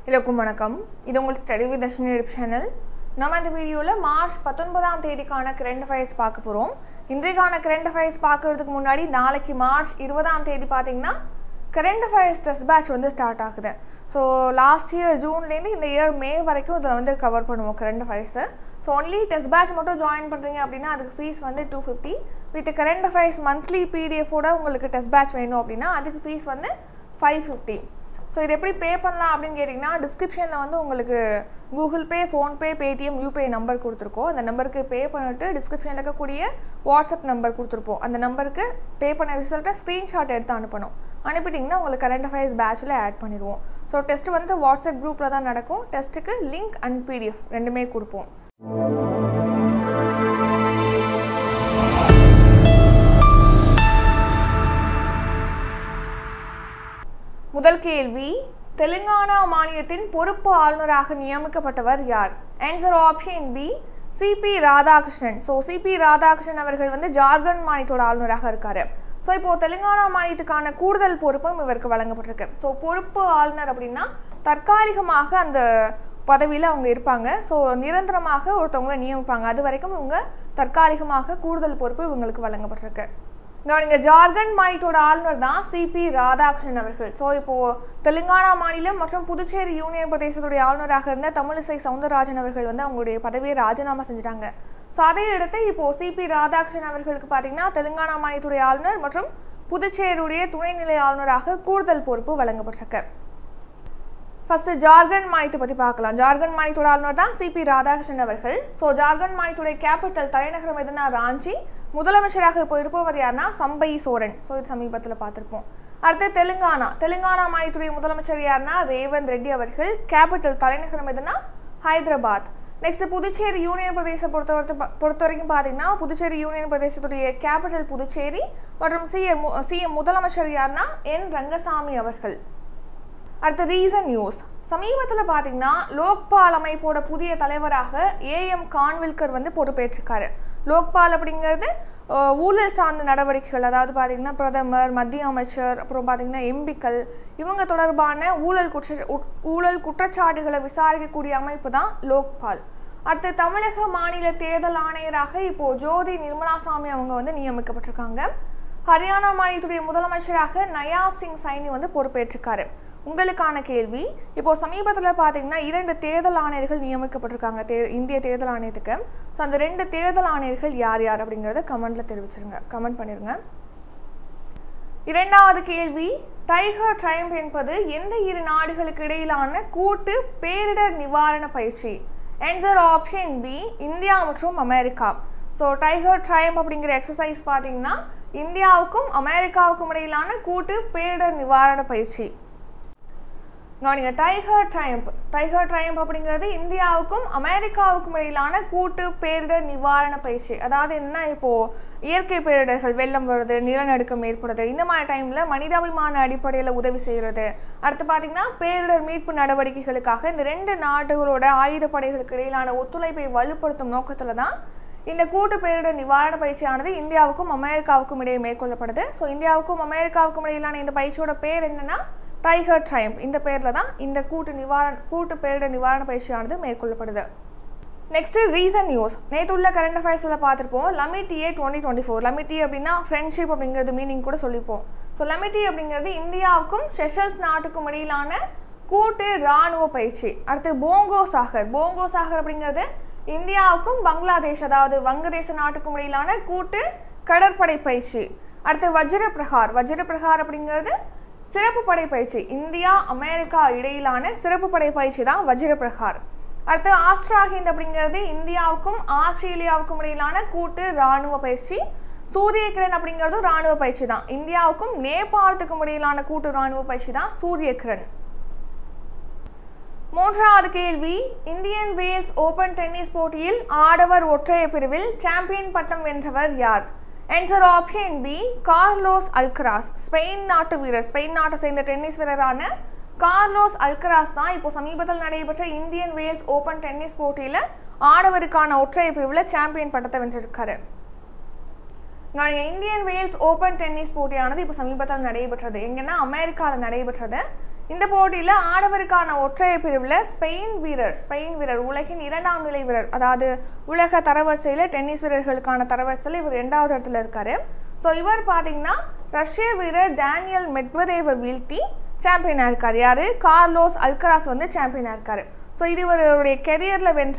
எல்லோருக்கும் வணக்கம். இது உங்கள் study with Dharshini YouTube channel. நம்ம இந்த வீடியோவில் மார்ச் 19ஆம் தேதிக்கான கரண்ட் அஃபேர்ஸ் பார்க்க போகிறோம். இன்றைக்கான கரண்ட் அஃபேர்ஸ் பார்க்கறதுக்கு முன்னாடி நாளைக்கு மார்ச் 20ஆம் தேதி பார்த்தீங்கன்னா கரண்ட் அஃபேர்ஸ் டெஸ்ட் பேட்ச் வந்து ஸ்டார்ட் ஆகுது. ஸோ லாஸ்ட் இயர் ஜூன்லேருந்து இந்த இயர் மே வரைக்கும் இதில் வந்து கவர் பண்ணுவோம் கரண்ட் அஃபேர்ஸு. ஸோ ஒன்லி டெஸ்ட் பேட்ச் மட்டும் ஜாயின் பண்ணுறீங்க அப்படின்னா அதுக்கு ஃபீஸ் வந்து 250. வித் கரண்ட் அஃபேர்ஸ் மந்த்லி பிடிஎஃபோட உங்களுக்கு டெஸ்ட் பேட்ச் வேணும் அப்படின்னா அதுக்கு ஃபீஸ் வந்து 550. ஸோ இது எப்படி பே பண்ணலாம் அப்படின்னு கேட்டிங்கன்னா டிஸ்கிரிப்ஷனில் வந்து உங்களுக்கு Google Pay, PhonePe, Paytm, UPI number கொடுத்துருக்கோம். அந்த நம்பருக்கு பே பண்ணிட்டு டிஸ்கிரிப்ஷனில் இருக்கக்கூடிய வாட்ஸ்அப் நம்பர் கொடுத்துருப்போம். அந்த நம்பருக்கு பே பண்ண ரிசல்ட்டை ஸ்க்ரீன்ஷாட் எடுத்து அனுப்பணும். அனுப்பிட்டிங்கன்னா உங்களுக்கு கரண்ட் அஃபேர்ஸ் பேட்சில் ஆட் பண்ணிடுவோம். ஸோ டெஸ்ட் வந்து வாட்ஸ்அப் குரூப்பில் தான் நடக்கும். டெஸ்ட்டுக்கு லிங்க் அண்ட் பிடிஎஃப் ரெண்டுமே கொடுப்போம். முதல் கேள்வி, தெலுங்கானா மாநிலத்தின் பொறுப்பு ஆளுநராக நியமிக்கப்பட்டவர் யார்? Answer option B, CP Radhakrishnan. So CP Radhakrishnan அவர்கள் வந்து ஜார்க்கண்ட் மாநிலத்தோட ஆளுநராக இருக்காரு. ஸோ இப்போது தெலுங்கானா மாநிலத்துக்கான கூடுதல் பொறுப்பும் இவருக்கு வழங்கப்பட்டிருக்கு. ஸோ பொறுப்பு ஆளுநர் அப்படின்னா தற்காலிகமாக அந்த பதவியில் அவங்க இருப்பாங்க. ஸோ நிரந்தரமாக ஒருத்தவங்களை நியமிப்பாங்க. அது வரைக்கும் இவங்க தற்காலிகமாக கூடுதல் பொறுப்பு இவங்களுக்கு வழங்கப்பட்டிருக்கு. இங்கே ஜார்க்கண்ட் மாநிலத்தோட ஆளுநர் தான் சிபி ராதாகிருஷ்ணன் அவர்கள். ஸோ இப்போது தெலுங்கானா மாநிலம் மற்றும் புதுச்சேரி யூனியன் பிரதேசத்துடைய ஆளுநராக இருந்த தமிழிசை சவுந்தரராஜன் அவர்கள் வந்து அவங்களுடைய பதவியை ராஜினாமா செஞ்சுட்டாங்க. ஸோ அதை அடுத்து இப்போது சிபி ராதாகிருஷ்ணன் அவர்களுக்கு பார்த்தீங்கன்னா தெலுங்கானா மாநிலத்துடைய ஆளுநர் மற்றும் புதுச்சேரியுடைய துணைநிலை ஆளுநராக கூடுதல் பொறுப்பு வழங்கப்பட்டிருக்கு. ஃபர்ஸ்ட் ஜார்க்கண்ட் மாநிலத்தை பற்றி பார்க்கலாம். ஜார்க்கண்ட் மாநிலத்தோட ஆளுநர் தான் சிபி ராதாகிருஷ்ணன் அவர்கள். ஸோ ஜார்க்கண்ட் மாநிலத்துடைய கேபிட்டல் தலைநகரம் எதுனா ராஞ்சி. முதலமைச்சராக இப்போ இருப்பவர் யாருன்னா சம்பை சோரன். ஸோ இது சமீபத்தில் பார்த்துருப்போம். அடுத்து தெலுங்கானா மாநிலத்துடைய முதலமைச்சர் யாருன்னா ரேவந்த் ரெட்டி அவர்கள். கேபிட்டல் தலைநகரம் எதுனா ஹைதராபாத். நெக்ஸ்ட் புதுச்சேரி யூனியன் பிரதேசம் பொறுத்த வரைக்கும் பார்த்தீங்கன்னா புதுச்சேரி யூனியன் பிரதேசத்துடைய கேபிட்டல் புதுச்சேரி மற்றும் சிஎம் முதலமைச்சர் யாருன்னா என் ரங்கசாமி அவர்கள். அடுத்து ரீசன் நியூஸ். சமீபத்தில் பார்த்தீங்கன்னா லோக்பால் அமைப்போட புதிய தலைவராக ஏஎம் கான்வில்கர் வந்து பொறுப்பேற்றிருக்காரு. லோக்பால் அப்படிங்கிறது ஊழல் சார்ந்த நடவடிக்கைகள், அதாவது பார்த்தீங்கன்னா பிரதமர், மத்திய அமைச்சர், அப்புறம் பார்த்தீங்கன்னா எம்பிக்கள், இவங்க தொடர்பான ஊழல் குற்றச்சாட்டுகளை விசாரிக்கக்கூடிய அமைப்பு தான் லோக்பால். அடுத்து தமிழக மாநில தேர்தல் ஆணையராக இப்போது ஜோதி நிர்மலாசாமி அவங்க வந்து நியமிக்கப்பட்டிருக்காங்க. ஹரியானா மாநிலத்துடைய முதலமைச்சராக நயாப் சிங் சைனி வந்து பொறுப்பேற்றிருக்காரு. உங்களுக்கான கேள்வி, இப்போது சமீபத்தில் பார்த்தீங்கன்னா 2 தேர்தல் ஆணையர்கள் நியமிக்கப்பட்டிருக்காங்க இந்திய தேர்தல் ஆணையத்துக்கு. ஸோ அந்த 2 தேர்தல் ஆணையர்கள் யார் யார் அப்படிங்கிறத கமெண்ட்டில் தெரிவிச்சிருங்க, கமெண்ட் பண்ணிடுங்க. இரண்டாவது கேள்வி, டைகர் ட்ரையம்ப் என்பது எந்த 2 நாடுகளுக்கு இடையிலான கூட்டு பேரிடர் நிவாரண பயிற்சி? ஆன்சர் ஆப்ஷன் பி, இந்தியா மற்றும் அமெரிக்கா. ஸோ டைகர் ட்ரையம்ப் அப்படிங்கிற எக்ஸசைஸ் பார்த்தீங்கன்னா இந்தியாவுக்கும் அமெரிக்காவுக்கும் இடையிலான கூட்டு பேரிடர் நிவாரண பயிற்சி. டைகர் ட்ரையம்ப் அப்படிங்கிறது இந்தியாவுக்கும் அமெரிக்காவுக்கும் இடையிலான கூட்டு பேரிடர் நிவாரண பயிற்சி. அதாவது என்ன, இப்போது இயற்கை பேரிடர்கள், வெள்ளம் வருது, நிலநடுக்கம் ஏற்படுது, இந்த மாதிரி டைமில் மனிதாபிமான அடிப்படையில் உதவி செய்கிறது. அடுத்து பார்த்தீங்கன்னா பேரிடர் மீட்பு நடவடிக்கைகளுக்காக இந்த 2 நாடுகளோட ஆயுதப்படைகளுக்கு இடையிலான ஒத்துழைப்பை வலுப்படுத்தும் நோக்கத்தில் தான் இந்த கூட்டு பேரிடர் நிவாரண பயிற்சியானது இந்தியாவுக்கும் அமெரிக்காவுக்கும் இடையே மேற்கொள்ளப்படுது. ஸோ இந்தியாவுக்கும் அமெரிக்காவுக்கும் இடையிலான இந்த பயிற்சியோட பேர் என்னன்னா டைகர் ட்ரையம்ப். இந்த பேரில் தான் இந்த கூட்டு பேரிடர் நிவாரண பயிற்சியானது மேற்கொள்ளப்படுது. Next reason news. நேற்றுள்ள கரண்ட் அஃபேர்ஸில் பார்த்துருப்போம் லமிட்டியே 2024. லமிட்டி அப்படின்னா ஃப்ரெண்ட்ஷிப் அப்படிங்கிறது மீனிங் கூட சொல்லிப்போம். ஸோ லமிட்டி அப்படிங்கிறது இந்தியாவுக்கும் செஷல்ஸ் நாட்டுக்கும் இடையிலான கூட்டு இராணுவ பயிற்சி. அடுத்து போங்கோ சாகர் அப்படிங்கிறது இந்தியாவுக்கும் பங்களாதேஷ், அதாவது வங்கதேச நாட்டுக்கும் இடையிலான கூட்டு கடற்படை பயிற்சி. அடுத்து வஜ்ரபிரகார் அப்படிங்கிறது சிறப்பு படை பயிற்சி. இந்தியா அமெரிக்கா இடையிலான சிறப்பு படை பயிற்சி தான் வஜ்ரபிரகார். அடுத்து ஆஸ்ட்ராஹிந்த் அப்படிங்கிறது இந்தியாவுக்கும் ஆஸ்திரேலியாவுக்கும் இடையிலான கூட்டு இராணுவ பயிற்சி. சூரியகிரண் அப்படிங்கிறது இராணுவ பயிற்சி தான். இந்தியாவுக்கும் நேபாளத்துக்கும் இடையிலான கூட்டு இராணுவ பயிற்சி தான் சூரியகிரண். மூன்றாவது கேள்வி, இந்தியன் வேல்ஸ் ஓபன் டென்னிஸ் போட்டியில் ஆடவர் ஒற்றையர் பிரிவில் சாம்பியன் பட்டம் வென்றவர் யார்? Answer option B, Carlos Alcaraz. Spain நாட்டை சேர்ந்த டென்னிஸ் வீரரான கார்லோஸ் அல்கராஸ் தான் இப்போ சமீபத்தில் நடைபெற்ற இந்தியன் வேல்ஸ் ஓபன் டென்னிஸ் போட்டியில் ஆடவருக்கான ஒற்றையர் பிரிவில் சாம்பியன் பட்டத்தை வென்றிருக்காரு. இந்தியன் வேல்ஸ் ஓபன் டென்னிஸ் போட்டியானது இப்போ சமீபத்தில் நடைபெற்றது. எங்கன்னா அமெரிக்காவில் நடைபெற்றது. இந்த போட்டியில் ஆடவருக்கான ஒற்றையர் பிரிவில் ஸ்பெயின் வீரர் உலகின் 2ஆம் நிலை வீரர், அதாவது உலக தரவரிசையில் டென்னிஸ் வீரர்களுக்கான தரவரிசையில் இவர் 2வது இடத்துல இருக்காரு. ஸோ இவர் பார்த்தீங்கன்னா ரஷ்ய வீரர் டேனியல் மெட்வதேவை வீழ்த்தி சாம்பியனாக இருக்கார். யார்? கார்லோஸ் அல்கராஸ் வந்து சாம்பியனாக இருக்கார். ஸோ இது இவருடைய கெரியரில் வென்ற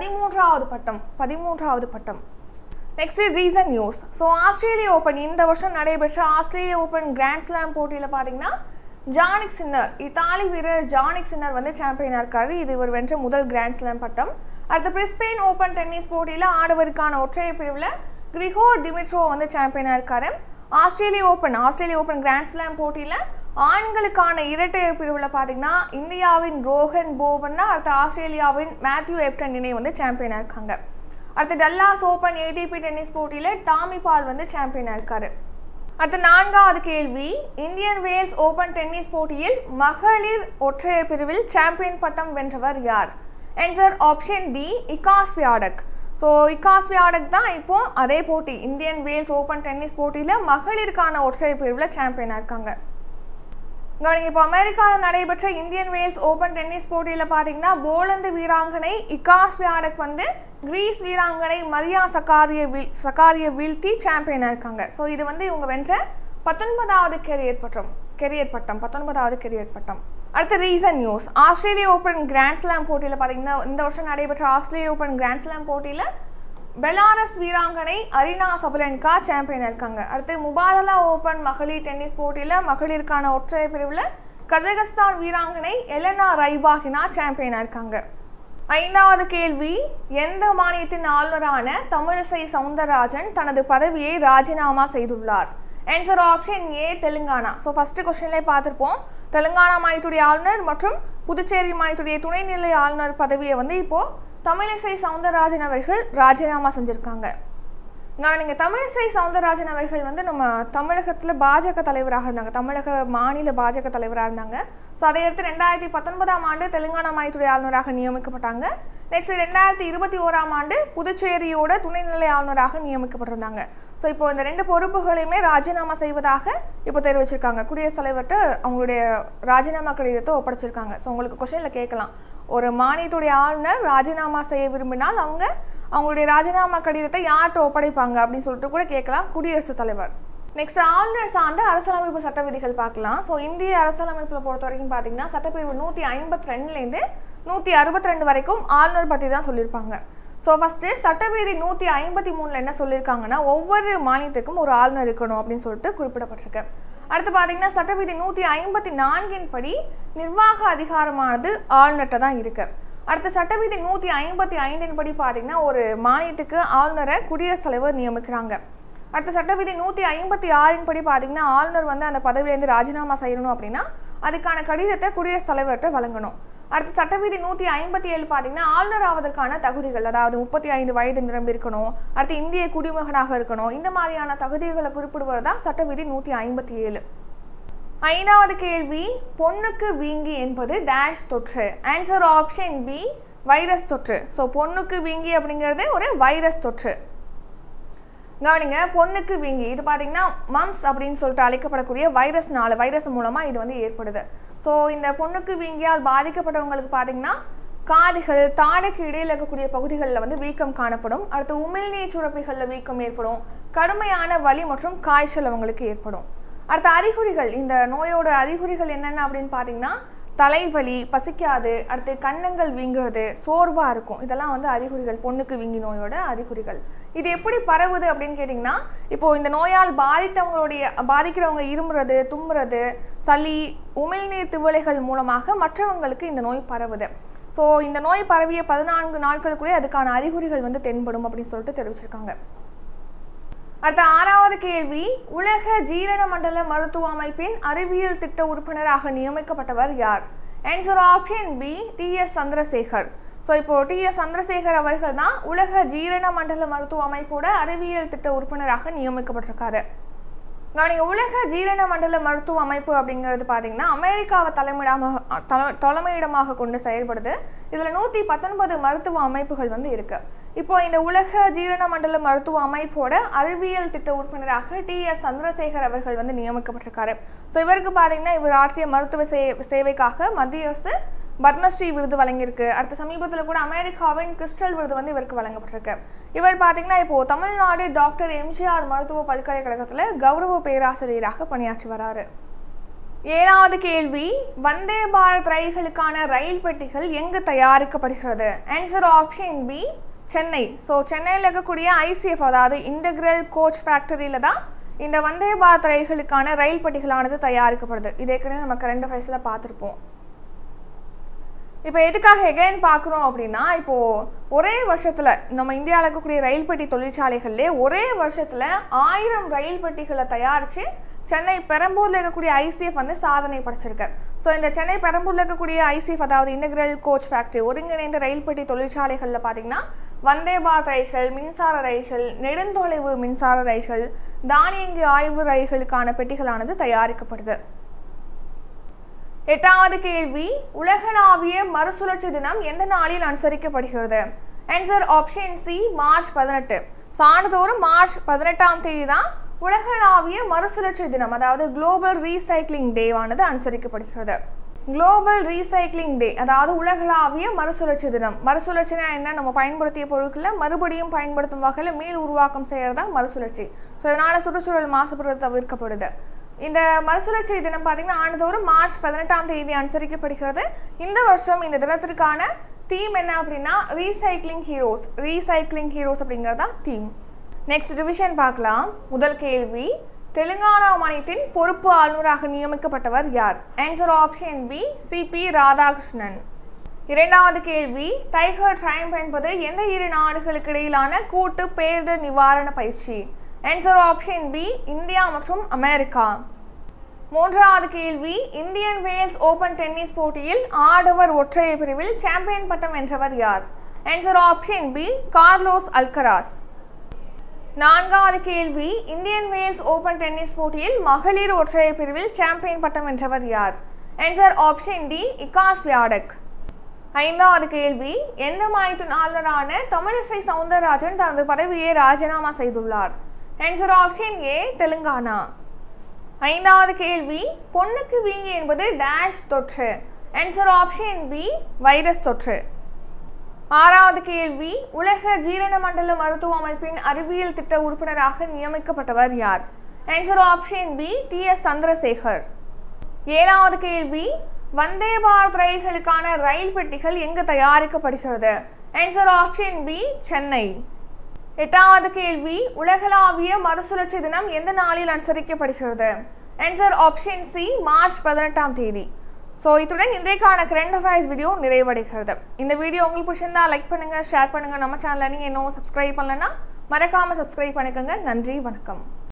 13வது பட்டம். Next recent news. ஸோ ஆஸ்திரேலிய ஓப்பன், இந்த வருஷம் நடைபெற்ற ஆஸ்திரேலிய ஓப்பன் கிராண்ட் ஸ்லாம் போட்டியில் பார்த்தீங்கன்னா ஜானிக் சின்னர், இத்தாலி வீரர் ஜானிக் சின்னர் வந்து சாம்பியனாக இருக்காரு. இது இவர் வென்ற முதல் கிராண்ட் ஸ்லாம் பட்டம். அடுத்த பிரிஸ்பெயின் ஓப்பன் டென்னிஸ் போட்டியில் ஆடவருக்கான ஒற்றையர் பிரிவில் கிரிகோர் டிமிட்ரோவ் வந்து சாம்பியனாக இருக்காரு. ஆஸ்திரேலிய ஓப்பன் கிராண்ட் ஸ்லாம் போட்டியில் ஆண்களுக்கான இரட்டையர் பிரிவில் பார்த்தீங்கன்னா இந்தியாவின் ரோஹன் போபன்னா அடுத்த ஆஸ்திரேலியாவின் மேத்யூ எப்டன் இணை வந்து சாம்பியனாக இருக்காங்க. அடுத்து டல்லாஸ் ஓப்பன் ஏடிபி டென்னிஸ் போட்டியில் டாமி பால் வந்து சாம்பியனாக இருக்காரு. அடுத்த 4வது கேள்வி, இந்தியன் வேல்ஸ் ஓப்பன் டென்னிஸ் போட்டியில் மகளிர் ஒற்றையர் பிரிவில் சாம்பியன் பட்டம் வென்றவர் யார்? Answer option D, Iga Swiatek. So Iga Swiatek தான் இப்போ அதே போட்டி இந்தியன் வேல்ஸ் ஓப்பன் டென்னிஸ் போட்டியில் மகளிருக்கான ஒற்றையர் பிரிவில் சாம்பியனாக இருக்காங்க. இப்போ அமெரிக்காவில் நடைபெற்ற இந்தியன் வேல்ஸ் ஓப்பன் டென்னிஸ் போட்டியில் பார்த்தீங்கன்னா போலந்து வீராங்கனை இகா ஸ்வியாடெக் வந்து கிரீஸ் வீராங்கனை மரியா சக்காரியை வீழ்த்தி சாம்பியனாக இருக்காங்க. ஸோ இது வந்து இவங்க வென்ற 19வது கெரியர் பட்டம். அடுத்த ரீசன்ட் நியூஸ். ஆஸ்திரேலிய ஓப்பன் கிராண்ட் ஸ்லாம் போட்டியில் பார்த்தீங்கன்னா இந்த வருஷம் நடைபெற்ற ஆஸ்திரேலிய ஓப்பன் கிராண்ட் ஸ்லாம் போட்டியில் பெலாரஸ் வீராங்கனை அரினா சபலென்கா சாம்பியனாக இருக்காங்க. அடுத்து முபாதலா ஓப்பன் மகளிர் டென்னிஸ் போட்டியில் மகளிருக்கான ஒற்றையர் பிரிவில் கஜகஸ்தான் வீராங்கனை எலனா ரைபாகினா சாம்பியனாக இருக்காங்க. 5வது கேள்வி, எந்த மாநிலத்தின் ஆளுநரான தமிழிசை சவுந்தரராஜன் தனது பதவியை ராஜினாமா செய்துள்ளார்? Answer option A, Telangana. So first கொஸ்டின்லேயே பார்த்துருப்போம், தெலுங்கானா மாநிலத்துடைய ஆளுநர் மற்றும் புதுச்சேரி மாநிலத்துடைய துணைநிலை ஆளுநர் பதவியை வந்து இப்போது தமிழிசை சவுந்தரராஜன் அவர்கள் ராஜினாமா செஞ்சுருக்காங்க. நீங்கள் தமிழிசை சவுந்தரராஜன் அவர்கள் வந்து நம்ம தமிழகத்தில் பாஜக தலைவராக இருந்தாங்க, தமிழக மாநில பாஜக தலைவராக இருந்தாங்க. ஸோ அதையடுத்து 2019ஆம் ஆண்டு தெலுங்கானா மாநிலத்துடைய ஆளுநராக நியமிக்கப்பட்டாங்க. நெக்ஸ்ட் 2021ஆம் ஆண்டு புதுச்சேரியோட துணைநிலை ஆளுநராக நியமிக்கப்பட்டிருந்தாங்க. ஸோ இப்போ இந்த 2 பொறுப்புகளையுமே ராஜினாமா செய்வதாக இப்போ தெரிவிச்சிருக்காங்க. குடியரசுத் தலைவர்கிட்ட அவங்களுடைய ராஜினாமா கடிதத்தை ஒப்படைச்சிருக்காங்க. ஸோ உங்களுக்கு கொஸ்டினில் கேட்கலாம், ஒரு மாநிலத்துடைய ஆளுநர் ராஜினாமா செய்ய விரும்பினால் அவங்களுடைய ராஜினாமா கடிதத்தை யார்கிட்ட ஒப்படைப்பாங்க அப்படின்னு சொல்லிட்டு கூட கேட்கலாம், குடியரசுத் தலைவர். நெக்ஸ்ட் ஆளுநர் சார்ந்த அரசியலமைப்பு சட்ட விதிகள் பார்க்கலாம். ஸோ இந்திய அரசியலமைப்பில் பொறுத்த வரைக்கும் பார்த்தீங்கன்னா சட்டப்பிரிவு 152லேருந்து 162 வரைக்கும் ஆளுநர் பற்றி தான் சொல்லியிருப்பாங்க. ஸோ ஃபஸ்ட்டு சட்டவிதி 153 என்ன சொல்லியிருக்காங்கன்னா ஒவ்வொரு மாநிலத்துக்கும் ஒரு ஆளுநர் இருக்கணும் அப்படின்னு சொல்லிட்டு குறிப்பிடப்பட்டிருக்கு. அடுத்து பார்த்தீங்கன்னா சட்டவிதி 154 படி நிர்வாக அதிகாரமானது ஆளுநர்கிட்ட தான் இருக்கு. அடுத்த சட்டவிதி 155 படி பார்த்தீங்கன்னா ஒரு மாநிலத்துக்கு ஆளுநரை குடியரசுத் தலைவர் நியமிக்கிறாங்க. அடுத்த சட்டவிதி 156 படி பார்த்தீங்கன்னா ஆளுநர் வந்து அந்த பதவியிலேருந்து ராஜினாமா செய்யணும் அப்படின்னா அதுக்கான கடிதத்தை குடியரசுத் தலைவர்கிட்ட வழங்கணும். அடுத்த சட்டவிதி 157 பார்த்தீங்கன்னா ஆளுநர் ஆவதற்கான தகுதிகள், அதாவது 35 வயது நிரம்பி இருக்கணும், அடுத்து இந்திய குடிமகனாக இருக்கணும், இந்த மாதிரியான தகுதிகளை குறிப்பிடுவது தான் சட்டவிதி 157. 5வது கேள்வி, பொண்ணுக்கு வீங்கி என்பது டேஷ் தொற்று? ஆன்சர் ஆப்ஷன் பி, வைரஸ் தொற்று. ஸோ பொண்ணுக்கு வீங்கி அப்படிங்கிறது ஒரு வைரஸ் தொற்று. கவனிங்க, பொண்ணுக்கு வீங்கி இது பார்த்தீங்கன்னா மம்ஸ் அப்படின்னு சொல்லிட்டு அழைக்கப்படக்கூடிய வைரஸ் மூலமாக இது வந்து ஏற்படுது. ஸோ இந்த பொண்ணுக்கு வீங்கியால் பாதிக்கப்பட்டவங்களுக்கு பார்த்தீங்கன்னா காதுகள், தாடைக்கு இடையில் இருக்கக்கூடிய பகுதிகளில் வந்து வீக்கம் காணப்படும். அடுத்து உமிழ்நீர் சுரப்பிகளில் வீக்கம் ஏற்படும். கடுமையான வலி மற்றும் காய்ச்சல் அவங்களுக்கு ஏற்படும். அடுத்த அறிகுறிகள், இந்த நோயோட அறிகுறிகள் என்னென்ன அப்படின்னு பார்த்தீங்கன்னா தலைவலி, பசிக்காது, அடுத்து கண்ணங்கள் வீங்குறது, சோர்வாக இருக்கும். இதெல்லாம் வந்து அறிகுறிகள், பொண்ணுக்கு வீங்கி நோயோட அறிகுறிகள். இது எப்படி பரவுது அப்படின்னு கேட்டிங்கன்னா இப்போது இந்த நோயால் பாதிக்கிறவங்க இருமுறது, தும்முறது, சளி, உமிழ்நீர் திவலைகள் மூலமாக மற்றவங்களுக்கு இந்த நோய் பரவுது. ஸோ இந்த நோய் பரவிய 14 நாட்களுக்குள்ளே அதுக்கான அறிகுறிகள் வந்து தென்படும் அப்படின்னு சொல்லிட்டு தெரிவிச்சிருக்காங்க. அடுத்த 6வது கேள்வி, உலக ஜீரண மண்டல மருத்துவ அமைப்பின் அறிவியல் திட்ட உறுப்பினராக நியமிக்கப்பட்டவர் யார்? Answer option B, TS. Chandrasekhar. So இப்போ டி.எஸ். சந்திரசேகர் அவர்கள் தான் உலக ஜீரண மண்டல மருத்துவ அமைப்போட அறிவியல் திட்ட உறுப்பினராக நியமிக்கப்பட்டிருக்காரு. நீங்கள் உலக ஜீரண மண்டல மருத்துவ அமைப்பு அப்படிங்கிறது பார்த்தீங்கன்னா அமெரிக்காவை தலைமையிடமாக கொண்டு செயல்படுது. இதில் 119 மருத்துவ அமைப்புகள் வந்து இருக்கு. இப்போ இந்த உலக ஜீரண மண்டல மருத்துவ அமைப்போட அறிவியல் திட்ட உறுப்பினராக டிஎஸ் சந்திரசேகர் அவர்கள் வந்து நியமிக்கப்பட்டிருக்காரு. ஸோ இவருக்கு பார்த்தீங்கன்னா இவர் ஆற்றிய மருத்துவ சேவைக்காக மத்திய அரசு பத்மஸ்ரீ விருது வழங்கியிருக்கு. அடுத்த சமீபத்தில் கூட அமெரிக்காவின் கிறிஸ்டல் விருது வந்து இவருக்கு வழங்கப்பட்டிருக்கு. இவர் பார்த்தீங்கன்னா இப்போ தமிழ்நாடு டாக்டர் எம்ஜிஆர் மருத்துவ பல்கலைக்கழகத்தில் கௌரவ பேராசிரியராக பணியாற்றி வராரு. 7வது கேள்வி, வந்தே பாரத் ரயில்களுக்கான ரயில் பெட்டிகள் எங்கு தயாரிக்கப்படுகிறது? Answer option B, Chennai. So சென்னையில் இருக்கக்கூடிய ஐசிஎஃப் அதாவது இன்டெகிரல் கோச் ஃபேக்டரியில் தான் இந்த வந்தே பாரத் ரயில்களுக்கான ரயில் பெட்டிகளானது தயாரிக்கப்படுது. இதே ஏற்கனவே நம்ம கரண்ட் அஃபேர்ஸில் பார்த்துருப்போம். இப்போ எதுக்காக எகைன் பார்க்குறோம் அப்படின்னா, இப்போது ஒரே வருஷத்தில் நம்ம இந்தியாவில் இருக்கக்கூடிய ரயில் பெட்டி தொழிற்சாலைகள்லேயே ஒரே வருஷத்தில் 1000 ரயில் பெட்டிகளை தயாரித்து சென்னை பெரம்பூரில் இருக்கக்கூடிய ஐசிஎஃப் வந்து சாதனை படைச்சிருக்கு. ஸோ இந்த சென்னை பெரம்பூரில் இருக்கக்கூடிய ஐசிஎஃப் அதாவது இன்டெகிரல் கோச் ஃபேக்டரி ஒருங்கிணைந்த ரயில் பெட்டி தொழிற்சாலைகளில் பார்த்தீங்கன்னா வந்தே பாரத் ரயில்கள், மின்சார ரயில்கள், நெடுந்தொலைவு மின்சார ரயில்கள், தானியங்கி ஆய்வு ரயில்களுக்கான பெட்டிகளானது தயாரிக்கப்படுது. 8வது கேள்வி, உலகளாவிய மறுசுழற்சி தினம் எந்த நாளில் அனுசரிக்கப்படுகிறது? Answer option C, March 18. So ஆண்டுதோறும் மார்ச் 18ஆம் தேதி தான் உலகளாவிய மறுசுழற்சி தினம் அதாவது குளோபல் ரீசைக்ளிங் டேவானது அனுசரிக்கப்படுகிறது. குளோபல் ரீசைக்ளிங் டே அதாவது உலகளாவிய மறுசுழற்சி தினம். மறுசுழற்சினா என்ன? நம்ம பயன்படுத்திய பொருட்களை மறுபடியும் பயன்படுத்தும் வகையில் மீள் உருவாக்கம் செய்யறதா மறுசுழற்சி. ஸோ இதனால் சுற்றுச்சூழல் மாசுபடுறது தவிர்க்கப்படுது. இந்த மறுசுழற்சி தினம் பார்த்தீங்கன்னா ஆண்டுதோறும் மார்ச் 18ஆம் தேதி அனுசரிக்கப்படுகிறது. இந்த வருஷம் இந்த தினத்திற்கான தீம் என்ன அப்படின்னா ரீசைக்ளிங் ஹீரோஸ். ரீசைக்ளிங் ஹீரோஸ் அப்படிங்கிறதா தீம். நெக்ஸ்ட் ரிவிஷன் பார்க்கலாம். முதல் கேள்வி, தெலுங்கானா மாநிலத்தின் பொறுப்பு ஆளுநராக நியமிக்கப்பட்டவர் யார்? Answer option B, CP Radhakrishnan. 2வது கேள்வி, டைகர் ட்ரைம்ப் என்பது எந்த இரு நாடுகளுக்கு இடையிலான கூட்டு பேரிடர் நிவாரண பயிற்சி? ஆன்சர் ஆப்ஷன் பி, இந்தியா மற்றும் அமெரிக்கா. 3வது கேள்வி, இந்தியன் வேல்ஸ் ஓபன் டென்னிஸ் போட்டியில் ஆடவர் ஒற்றையர் பிரிவில் சாம்பியன் பட்டம் வென்றவர் யார்? Answer option B, Carlos Alcaraz. 4வது கேள்வி, இந்தியன் வேல்ஸ் ஓபன் டென்னிஸ் போட்டியில் மகளிர் ஒற்றையர் பிரிவில் சாம்பியன் பட்டம் வென்றவர் யார்? Answer option D, Iga Swiatek. 5வது கேள்வி, எந்த மாநிலத்தின் ஆளுநரான தமிழிசை சவுந்தரராஜன் தனது பதவியை ராஜினாமா செய்துள்ளார்? Answer option A, Telangana. 5வது கேள்வி, பொண்ணுக்கு வீங்கி என்பது டேஷ் தொற்று? ஆன்சர் ஆப்ஷன் பி, வைரஸ் தொற்று. 6வது கேள்வி, உலக ஜீரண மண்டல மருத்துவ அமைப்பின் அறிவியல் திட்ட உறுப்பினராக நியமிக்கப்பட்டவர் யார்? Answer option B, TS Chandrasekhar. 7வது கேள்வி, வந்தே பாரத் ரயில்களுக்கான ரயில் பெட்டிகள் எங்கு தயாரிக்கப்படுகிறது? Answer option B, Chennai. 8வது கேள்வி, உலகளாவிய மறுசுழற்சி தினம் எந்த நாளில் அனுசரிக்கப்படுகிறது? ஆன்சர் ஆப்ஷன் சி, மார்ச் 18ஆம் தேதி. ஸோ இத்துடன் இன்றைக்கான கரண்ட் அஃபேர்ஸ் வீடியோ நிறைவடைகிறது. இந்த வீடியோ உங்களுக்கு பிடிச்சிருந்தா லைக் பண்ணுங்கள், ஷேர் பண்ணுங்கள். நம்ம சேனலை நீங்கள் இன்னும் சப்ஸ்கிரைப் பண்ணலன்னா மறக்காமல் சப்ஸ்கிரைப் பண்ணிக்கோங்க. நன்றி, வணக்கம்.